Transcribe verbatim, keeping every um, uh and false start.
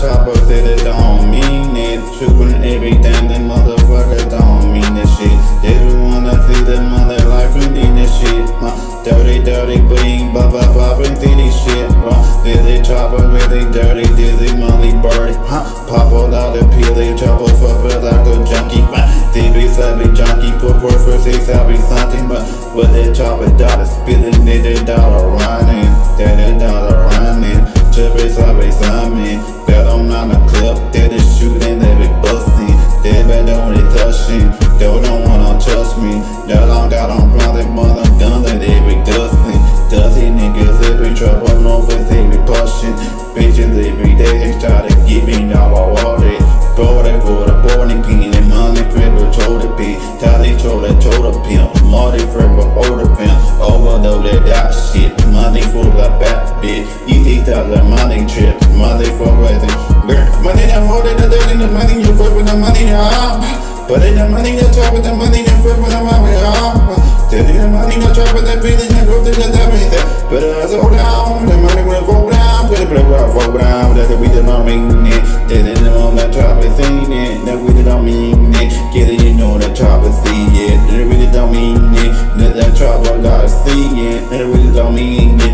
chopper, said it don't mean it. Trooping everything, the motherfucker don't mean that shit. They just wanna see the mother life and in that shit. Huh? Dirty, dirty, bling, bop, bop, bop, and titty shit. Huh? Dizzy chopper, really dirty, dizzy, molly, birdie. Huh? Pop all out the peely, chopper, fuck it like a junkie. T V, savvy, junkie, put for first, they savvy, something. But with that chopper, dollar spilling, they that dollar running. That that dollar running. Chopper, savvy, something. Bet I'm not a club, they the shooting, they be busting. They bet don't they touching. They don't wanna trust me. They don't got on brother, mother, gun, they be dusting. Dusty niggas, they be trouble, no face, they be pushing. Bitches every day, they try to give me all I want it. Bro, they for the boarding pin, and money for the shoulder pin. Tally shoulder, shoulder pin, money for the older pin. Overload that shit, money for the back bitch. Easy dollar money trip, money for everything. Money that hold it, the money you put with the money, ah. But in the money that drop with the money that put with the money, ah. Telling the money that drop with the feeling that go to the everything. But as I go down, the money will go down. But it will go down, that we don't mean it. They didn't know that drop is seen it, that we don't mean it. Get it, you know that drop is see it, that really don't mean it. That that drop I gotta see it, that really don't mean it.